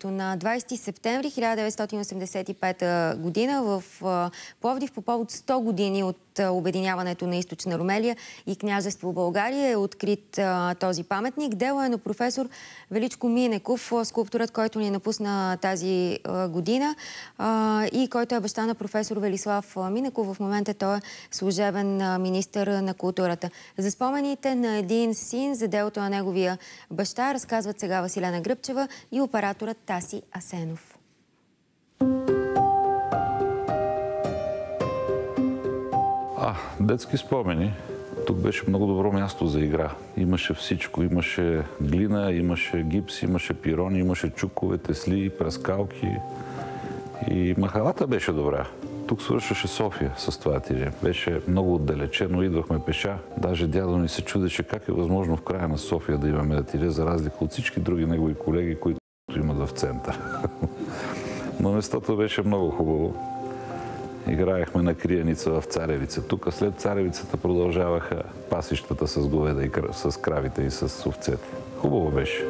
времето. На 20 септември 1985 година в Пловдив по повод 100 години от обединяването на Източна Румелия и княжество България е открит този паметник. Дело е на професор Величко Минеков, скулпторът, който ни напусна тази година и който е баща на професор Велислав Минеков. В момента той е служебен министър на културата. За спомените на един син, за делото на неговия баща, разказват сега Василена Гръбчева и операторът Таси Асенов. Детски спомени. Тук беше много добро място за игра. Имаше всичко. Имаше глина, имаше гипс, имаше пирони, имаше чукове, тесли, прескалки. И махалата беше добра. Тук свършваше София с това ателие. Беше много отдалечено, идвахме пеша. Даже дядо ни се чудеше как е възможно в края на София да имаме ателие, за разлика от всички други негови колеги, които имат в център. Но местото беше много хубаво. Играехме на криеница в Царевица. Тук след Царевицата продължаваха пасищата с говеда и с кравите и с овцете. Хубаво беше.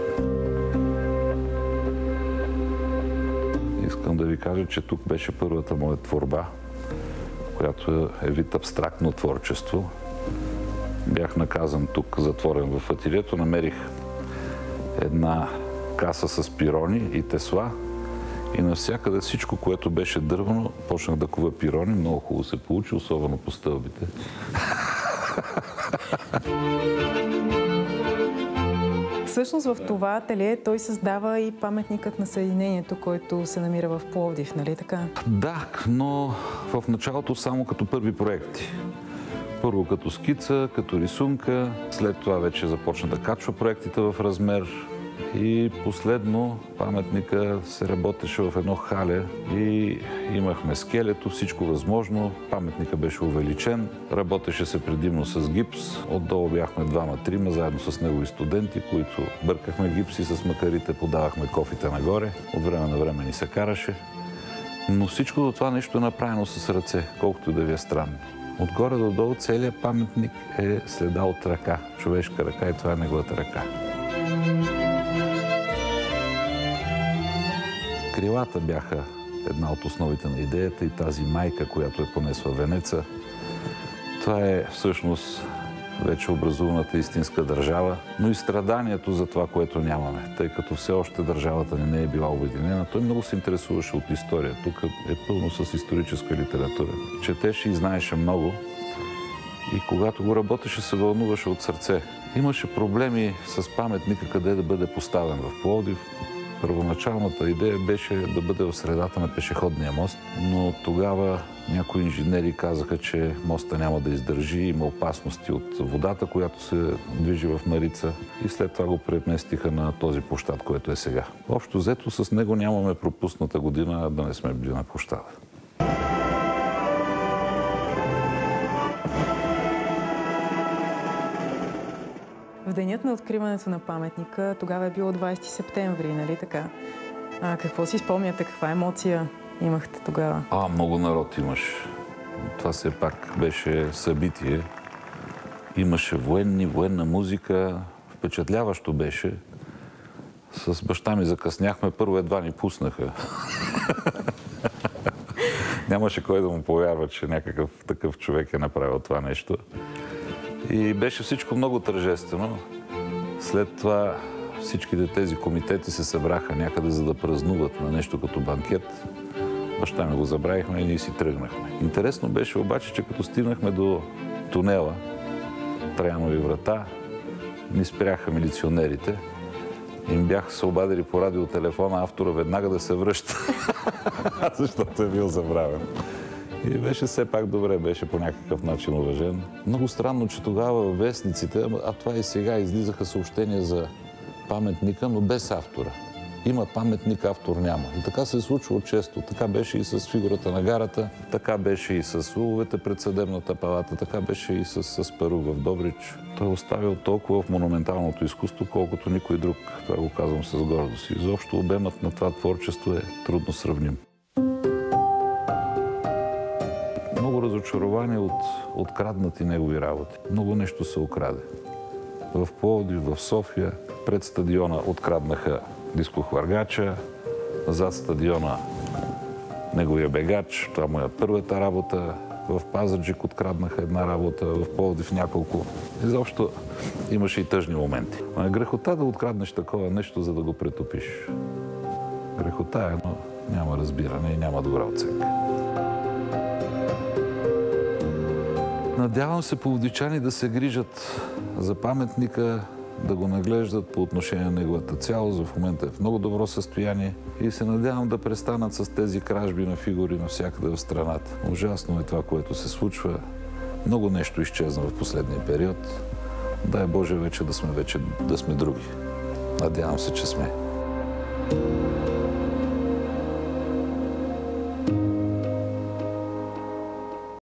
Искам да ви кажа, че тук беше първата моя творба, която е вид абстрактно творчество. Бях наказан тук, затворен в ателието. Намерих една каса с пирони и тесла. И навсякъде всичко, което беше дървено, почнах да кува пирони. Много хубаво се получи, особено по стълбите. Всъщност в това ателие той създава и паметникът на Съединението, който се намира в Пловдив, нали така? Да, но в началото само като първи проекти. Първо като скица, като рисунка, след това вече започна да качва проектите в размер. И последно паметника се работеше в едно хале и имахме скелето, всичко възможно. Паметника беше увеличен, работеше се предимно с гипс. Отдолу бяхме двама-трима, заедно с негови студенти, които бъркахме гипси с макарите, подавахме кофите нагоре. От време на време ни се караше. Но всичко до това нещо е направено с ръце, колкото и да ви е странно. Отгоре до долу целият паметник е следа от ръка, човешка ръка, и това е неговата ръка. Крилата бяха една от основите на идеята и тази майка, която е понесла венеца. Това е всъщност вече образуваната истинска държава, но и страданието за това, което нямаме, тъй като все още държавата ни не е била обединена. Той много се интересуваше от история. Тук е пълно с историческа литература. Четеше и знаеше много. И когато го работеше, се вълнуваше от сърце. Имаше проблеми с паметника, къде да бъде поставен в Пловдив. Първоначалната идея беше да бъде в средата на пешеходния мост, но тогава някои инженери казаха, че моста няма да издържи, има опасности от водата, която се движи в Марица, и след това го преместиха на този площад, който е сега. Общо взето с него нямаме пропусната година да не сме били на площада. В денят на откриването на паметника, тогава е било 20 септември, нали така? Какво си спомняте? Каква емоция имахте тогава? Много народ имаше. Това все пак беше събитие. Имаше военна музика. Впечатляващо беше. С баща ми закъсняхме. Първо едва ни пуснаха. Нямаше кой да му повярва, че някакъв такъв човек е направил това нещо. И беше всичко много тържествено. След това всичките тези комитети се събраха някъде, за да празнуват на нещо като банкет. Баща ми го забравихме и ние си тръгнахме. Интересно беше обаче, че като стигнахме до тунела, Траянови врата, ни спряха милиционерите. Им бяха се обадили по радиотелефона автора веднага да се връща, защото е бил забравен. И беше все пак добре, беше по някакъв начин уважен. Много странно, че тогава във вестниците, а това и сега, излизаха съобщения за паметника, но без автора. Има паметник, автор няма. И така се е случвало често. Така беше и с фигурата на гарата, така беше и с уловете пред съдебната палата, така беше и с Перук в Добрич. Той е оставил толкова в монументалното изкуство, колкото никой друг. Това го казвам с гордост. Изобщо обемът на това творчество е трудно сравним. Много разочарование от откраднати негови работи. Много нещо се украде. В Пловдив, в София, пред стадиона откраднаха дискохвъргача, зад стадиона неговия бегач. Това му е първата работа. В Пазарджик откраднаха една работа, в Пловдив няколко. Изобщо имаше и тъжни моменти. Но е грехота да откраднеш такова нещо, за да го претопиш. Грехота е, но няма разбиране и няма добра оценка. Надявам се пловдивчани да се грижат за паметника, да го наглеждат по отношение на неговата цялост. В момента е в много добро състояние и се надявам да престанат с тези кражби на фигури навсякъде в страната. Ужасно е това, което се случва. Много нещо изчезна в последния период. Дай Боже вече да сме други. Надявам се, че сме.